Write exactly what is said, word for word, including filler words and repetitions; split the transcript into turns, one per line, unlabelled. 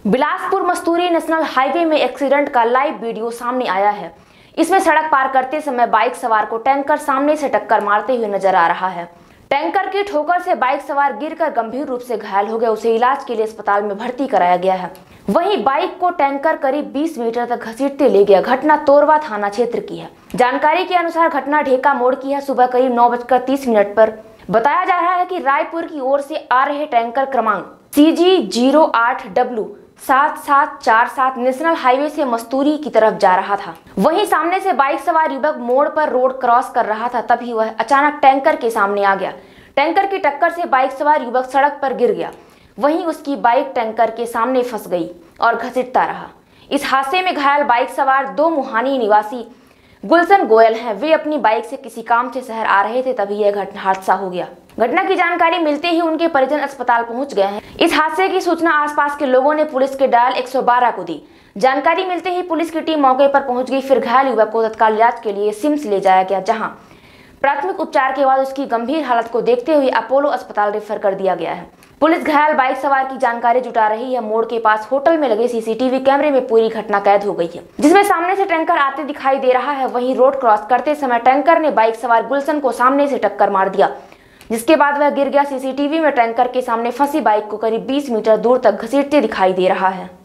Bilaspur Masturi national highway में accident का live video सामने आया है। इसमें सड़क पार करते समय बाइक सवार को टैंकर सामने से टक्कर मारते हुए नजर आ रहा है। टैंकर की ठोकर से बाइक सवार गिरकर गंभीर रूप से घायल हो गया। उसे इलाज के लिए अस्पताल में भर्ती कराया गया है। वहीं बाइक को टैंकर करीब बीस मीटर तक घसीटते ले गया। घटना तोरवा थाना क्षेत्र की है। जानकारी के अनुसार घटना ढेका मोड़ की है। सुबह करीब नौ बजकर तीस मिनट पर बताया जा रहा है कि रायपुर की ओर से आ रहे टैंकर क्रमांक सी जी जीरो आठ डब्ल्यू सात सात चार सात नेशनल हाईवे से मस्तूरी की तरफ जा रहा था। वहीं सामने से बाइक सवार युवक मोड़ पर रोड क्रॉस कर रहा था, तभी वह अचानक टैंकर के सामने आ गया। टैंकर की टक्कर से बाइक सवार युवक सड़क पर गिर गया। वहीं उसकी बाइक टैंकर के सामने फंस गई और घसीटता रहा। इस हादसे में घायल बाइक सवार दो मुहानी निवासी गुलशन गोयल हैं। वे अपनी बाइक से किसी काम से शहर आ रहे थे, तभी यह हादसा हो गया। घटना की जानकारी मिलते ही उनके परिजन अस्पताल पहुंच गए हैं। इस हादसे की सूचना आसपास के लोगों ने पुलिस के डायल एक सौ बारह को दी। जानकारी मिलते ही पुलिस की टीम मौके पर पहुंच गई। फिर घायल युवक को तत्काल इलाज के लिए सिम्स ले जाया गया, जहां प्राथमिक उपचार के बाद उसकी गंभीर हालत को देखते हुए अपोलो अस्पताल रेफर कर दिया गया है। पुलिस घायल बाइक सवार की जानकारी जुटा रही है। मोड़ के पास होटल में लगे सीसीटीवी कैमरे में पूरी घटना कैद हो गई है, जिसमें सामने से टैंकर आते दिखाई दे रहा है। वहीं रोड क्रॉस करते समय टैंकर ने बाइक सवार गुलशन को सामने से टक्कर मार दिया, जिसके बाद वह गिर गया। सीसीटीवी में टैंकर के सामने फंसी बाइक को करीब बीस मीटर दूर तक घसीटते दिखाई दे रहा है।